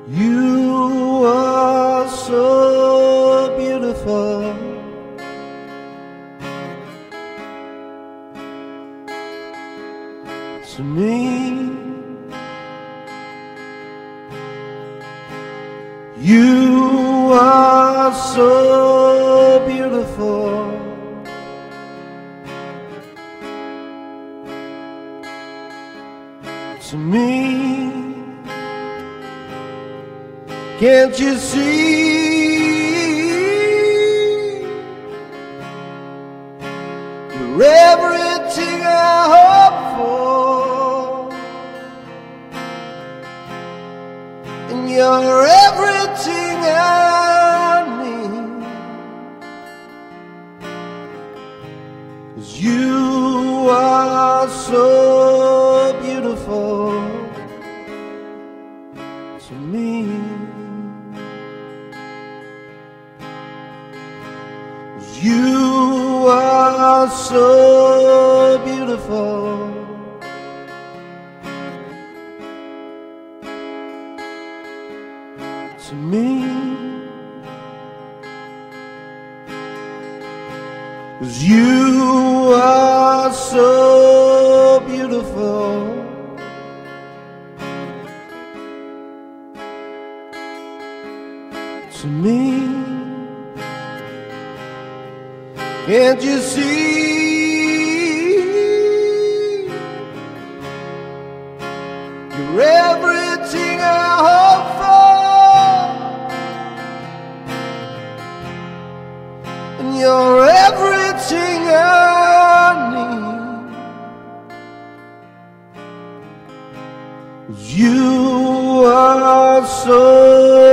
You are so beautiful. To me, you are so beautiful. To me, can't you see? You're everything I hope for, and you're everything I need. 'Cause you are so beautiful to me. You are so beautiful to me. 'Cause you are so beautiful to me. Can't you see? You're everything I hope for, and you're everything I need. 'Cause you are so